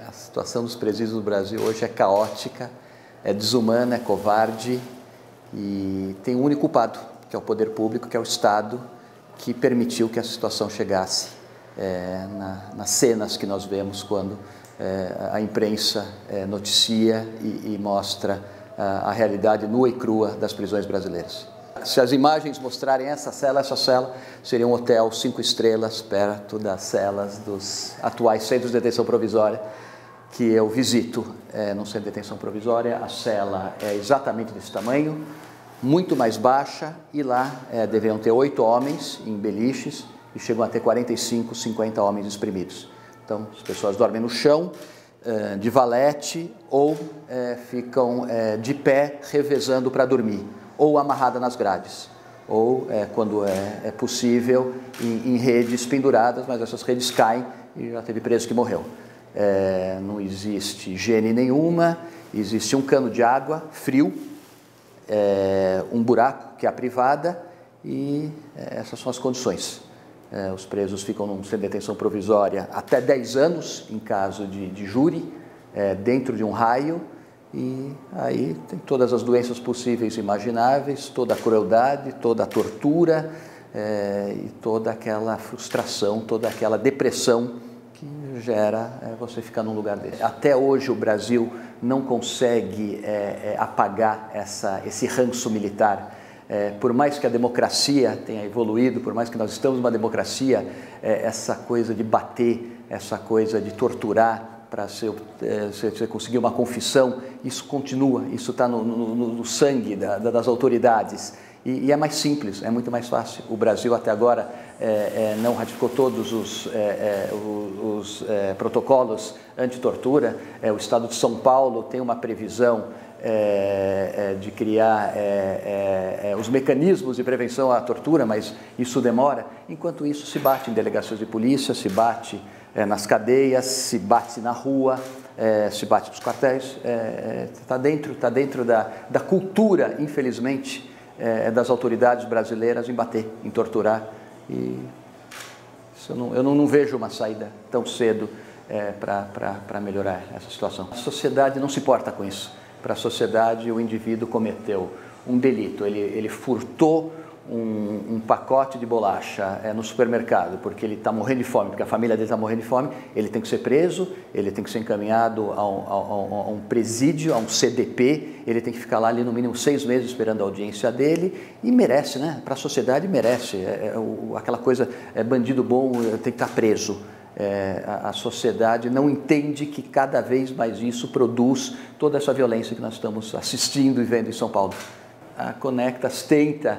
A situação dos presídios no Brasil hoje é caótica, é desumana, é covarde e tem um único culpado, que é o poder público, que é o Estado, que permitiu que a situação chegasse nas cenas que nós vemos quando a imprensa noticia e mostra a realidade nua e crua das prisões brasileiras. Se as imagens mostrarem essa cela seria um hotel 5 estrelas perto das celas dos atuais centros de detenção provisória que eu visito no centro de detenção provisória. A cela é exatamente desse tamanho, muito mais baixa, e lá deveriam ter 8 homens em beliches e chegam a ter 45, 50 homens espremidos. Então, as pessoas dormem no chão, de valete, ou ficam de pé revezando para dormir, ou amarrada nas grades, ou quando é possível em redes penduradas, mas essas redes caem e já teve preso que morreu. Não existe higiene nenhuma, existe um cano de água frio, um buraco que é a privada, e essas são as condições. Os presos ficam num centro de detenção provisória até 10 anos, em caso de júri, dentro de um raio, e aí tem todas as doenças possíveis e imagináveis, toda a crueldade, toda a tortura e toda aquela frustração, toda aquela depressão que gera você ficar num lugar desse. Até hoje o Brasil não consegue apagar esse ranço militar. Por mais que a democracia tenha evoluído, por mais que nós estamos numa democracia, essa coisa de bater, essa coisa de torturar para você conseguir uma confissão, isso continua, isso está no sangue das autoridades. E é mais simples, é muito mais fácil. O Brasil até agora não ratificou todos os protocolos anti-tortura. O Estado de São Paulo tem uma previsão de criar os mecanismos de prevenção à tortura, mas isso demora. Enquanto isso, se bate em delegações de polícia, se bate nas cadeias, se bate na rua, se bate nos quartéis. Está dentro da cultura, infelizmente, das autoridades brasileiras em bater, em torturar. E eu não vejo uma saída tão cedo para melhorar essa situação. A sociedade não se importa com isso. Para a sociedade, o indivíduo cometeu um delito, ele furtou um pacote de bolacha no supermercado porque ele está morrendo de fome, porque a família dele está morrendo de fome, ele tem que ser preso, ele tem que ser encaminhado a um presídio, a um CDP, ele tem que ficar lá ali no mínimo 6 meses esperando a audiência dele, e merece, né? Para a sociedade merece, aquela coisa, bandido bom tem que estar preso. A sociedade não entende que cada vez mais isso produz toda essa violência que nós estamos assistindo e vendo em São Paulo. A Conectas tenta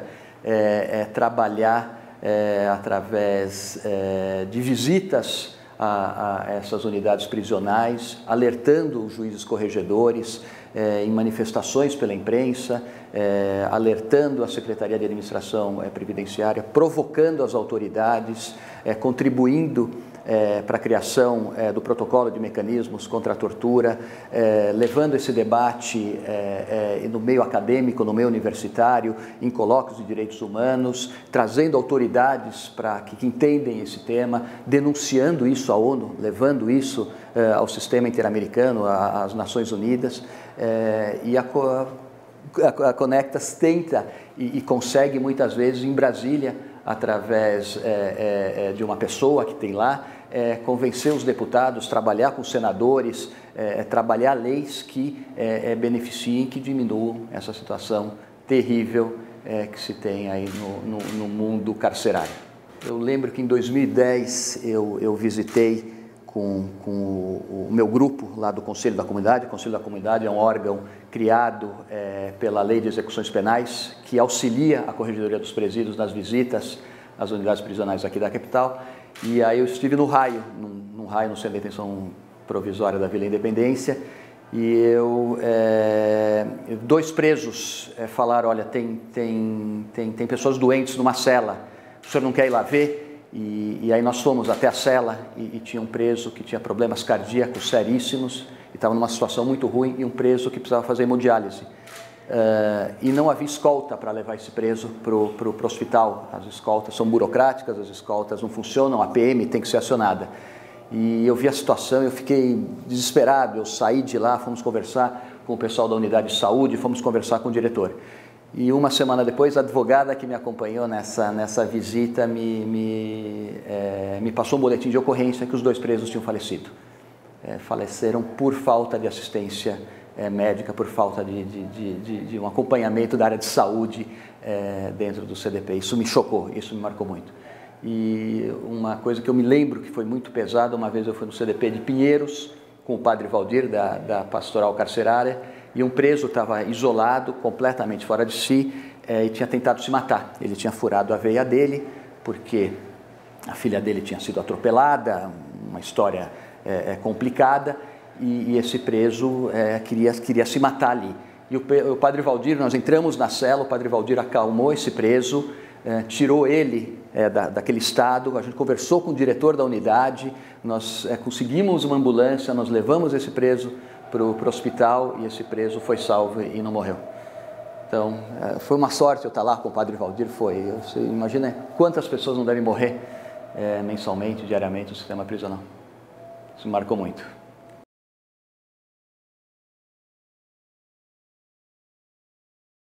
trabalhar através de visitas a essas unidades prisionais, alertando os juízes corregedores, em manifestações pela imprensa, alertando a Secretaria de Administração Previdenciária, provocando as autoridades, contribuindo para a criação do protocolo de mecanismos contra a tortura, levando esse debate no meio acadêmico, no meio universitário, em colóquios de direitos humanos, trazendo autoridades que entendem esse tema, denunciando isso à ONU, levando isso ao sistema interamericano, às Nações Unidas, e a Conectas tenta e consegue muitas vezes em Brasília, através de uma pessoa que tem lá, convencer os deputados, trabalhar com os senadores, trabalhar leis que beneficiem, que diminuam essa situação terrível que se tem aí no mundo carcerário. Eu lembro que em 2010 eu visitei com o meu grupo lá do Conselho da Comunidade. O Conselho da Comunidade é um órgão criado pela Lei de Execuções Penais, que auxilia a Corregedoria dos Presídios nas visitas às unidades prisionais aqui da capital. E aí eu estive no raio, no Centro de Detenção Provisória da Vila Independência, e 2 presos falaram: olha, tem pessoas doentes numa cela, o senhor não quer ir lá ver? E aí nós fomos até a cela e tinha um preso que tinha problemas cardíacos seríssimos e estava numa situação muito ruim, e um preso que precisava fazer hemodiálise. E não havia escolta para levar esse preso para o hospital. As escoltas são burocráticas, as escoltas não funcionam, a PM tem que ser acionada. E eu vi a situação, eu fiquei desesperado, eu saí de lá, fomos conversar com o pessoal da unidade de saúde, fomos conversar com o diretor. E uma semana depois, a advogada que me acompanhou nessa visita me passou um boletim de ocorrência que os 2 presos tinham falecido. Faleceram por falta de assistência médica, por falta de um acompanhamento da área de saúde dentro do CDP. Isso me chocou, isso me marcou muito. E uma coisa que eu me lembro que foi muito pesada, uma vez eu fui no CDP de Pinheiros, com o padre Valdir, da pastoral carcerária, e um preso estava isolado, completamente fora de si, e tinha tentado se matar. Ele tinha furado a veia dele, porque a filha dele tinha sido atropelada, uma história complicada, e esse preso queria se matar ali. E o padre Valdir, nós entramos na cela, o padre Valdir acalmou esse preso, tirou ele daquele estado, a gente conversou com o diretor da unidade, nós conseguimos uma ambulância, nós levamos esse preso para o hospital e esse preso foi salvo e não morreu. Então, foi uma sorte eu estar lá com o padre Valdir, você imagina quantas pessoas não devem morrer mensalmente, diariamente no sistema prisional. Isso me marcou muito.